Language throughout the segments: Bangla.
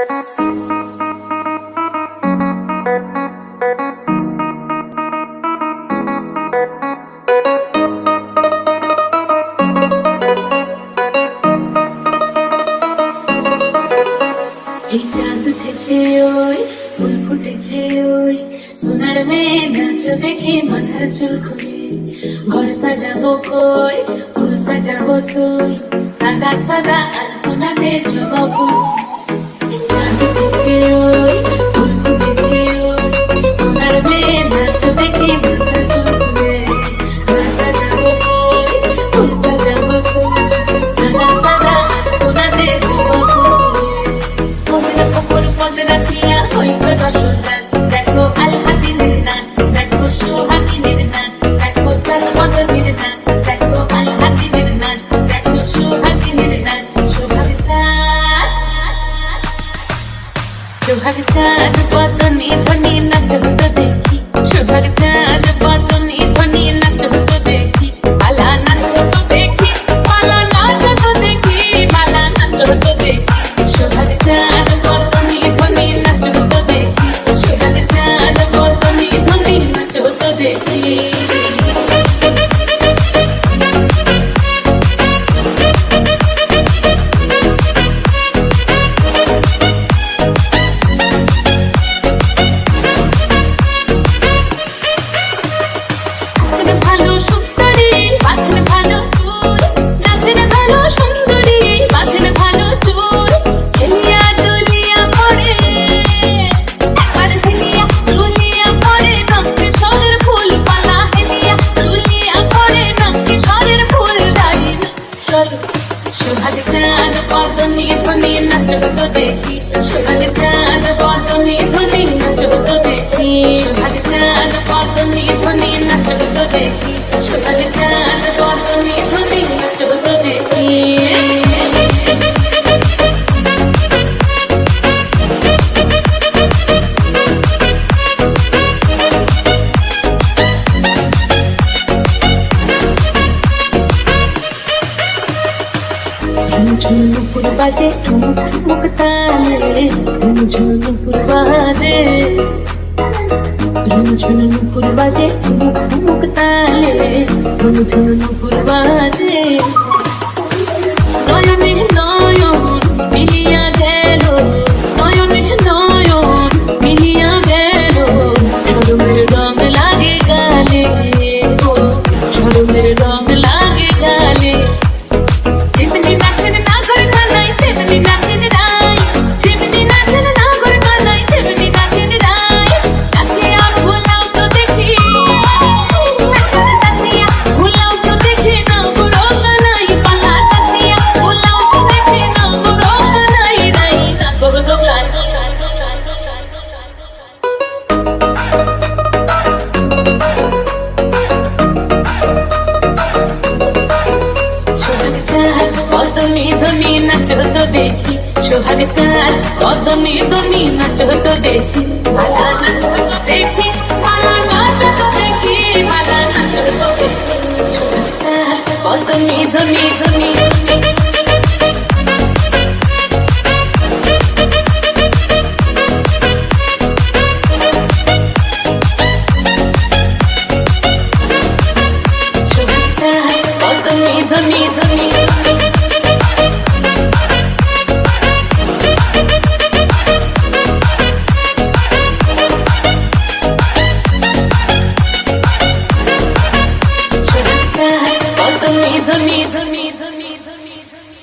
এই চাঁদ উঠেছে ওই ফুল ফুটেছে ওই সোনার মেয়ে নাচ দেখে মাথার চুল খুলে ঘর সাজাবো কই ফুল সাজাবো সই সাদা সাদা আলপনাতে জবা ফুল চাঁদ উঠেছে ওই ফুল ফুটেছে ওই সোনার মেয়ে নাচ দেখে মাথার চুল খুলে ঘর সাজাবো কই ফুল সাজাবো সই সাদা সাদা আলপনাতে জবা ফুল দেখো আল হাতিনের নাচ দেখো সোহাগিনের নাচ দেখো চাঁদ মদনের নাচ দেখো আল হাতিনের নাচ দেখো সোহাগিনের নাচ সোহাগ চাঁদ বদনি ধ্বনি নাচ হতো দেখি সোহাগ চাঁদ বদনি ধ্বনি নাচ হতো দেখি পালা নাচ হতো দেখি পালা নাচ হতো দেখি পালা নাচ হতো দেখি সোহাগ চাঁদ বদনি ধ্বনি নাচ হতো দেখি সোহাগ চাঁদ বদনি ধ্বনি নাচ হতো দেখি সোহাগ চাঁদ বদনি ধ্বনি নাচ হতো দেখি সোহাগ চাঁদ বদনি ধ্বনি নাচ হতো দেখি সোহাগ চাঁদ বদনি ধ্বনি নাচ হতো দেখি সোহাগ চাঁদ বদনি ধ্বনি নাচ হতো দেখি ঝুনুপুর বাজে ঠুমুক ঠুমুক তালে ঝুনুপুর বাজে ঝুনুপুর বাজে ঠুমুক ঠুমুক তালে ঝুনুপুর বাজে নয়নে নয়ন মিলিয়া গেল নয়নে নয়ন মিলিয়া গেল শরমের রং লাগে গালে শরমের রং লাগে গালে বদনি ধ্বনি নাচ হতো দেখি সোহাগ চাঁদ বদনি ধ্বনি নাচ হতো দেখি মালা নাচ হতো দেখি মালা নাচ হতো দেখি মালা নাচ হতো দেখি সোহাগ চাঁদ বদনি ধ্বনি ধ্বনি সোহাগ চাঁদ বদনি ধ্বনি ধ্বনি ধ্বনি ধ্বনি ধ্বনি ধ্বনি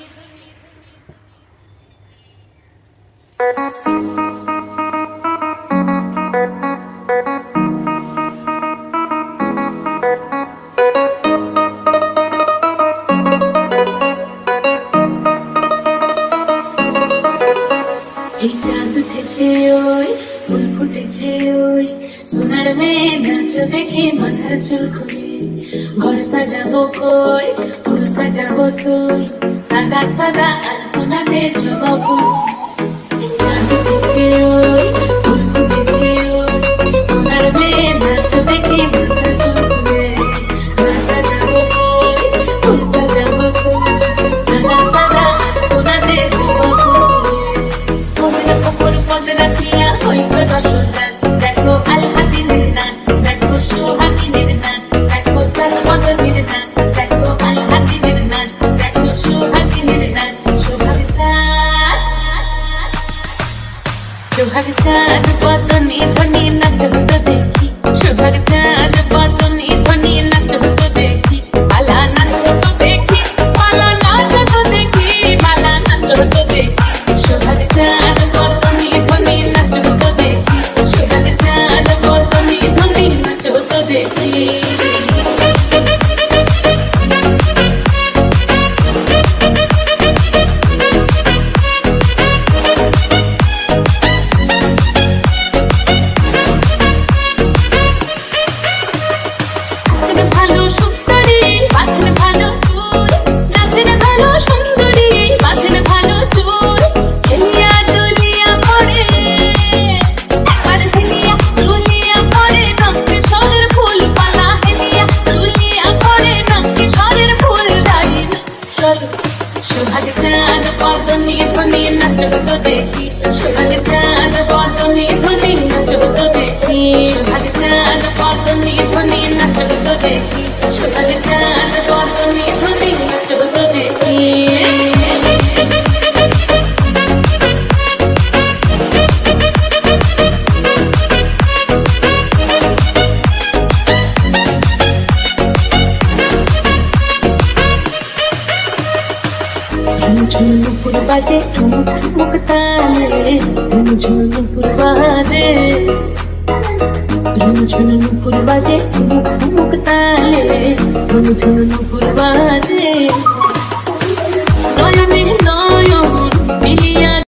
এই চাঁদ উঠেছে ওই ফুল ফুটেছে ওই সোনার মেয়ে নাচ দেখে মাথার চুল খুলে ঘর সাজাবো কই ফুল সাজাবো সই সাদা সাদা আলপনাতে জবা ফুল চাঁদ উঠেছে ওই ফুল ফুটেছে ওই সোনার মেয়ে নাচ দেখে মাথার চুল খুলে ঘর সাজাবো কই ফুল সাজাবো সই সাদা সাদা আলপনাতে জবা ফুল সোহাগ চাঁদ বদনে ধ্বনি নাচ হতো দেখি, সোহাগ চাঁদ বদনে ধ্বনি নাচ হতো দেখি, পালা নাচ হতো দেখি, পালা নাচ হতো দেখি, পালা নাচ হতো দেখি, সোহাগ চাঁদ বদনে ধ্বনি নাচ হতো দেখি, সোহাগ চাঁদ বদনে ধ্বনি নাচ হতো দেখি। সোহাগ চাঁদ বদনে ধ্বনি নাচ হতো দেখি, সোহাগ চাঁদ বদনে ধ্বনি নাচ হতো দেখি, সোহাগ চাঁদ বদনে ধ্বনি নাচ হতো দেখি, সোহাগ চাঁদ বদনে ধ্বনি নাচ হতো দেখি। ঝুমঝুমপুর বাজে ঠুমুক ঠুমুক তালে, ঝুমঝুমপুর বাজে, ঝুমঝুমপুর বাজে ঠুমুক ঠুমুক তালে, ঝুমঝুমপুর বাজে।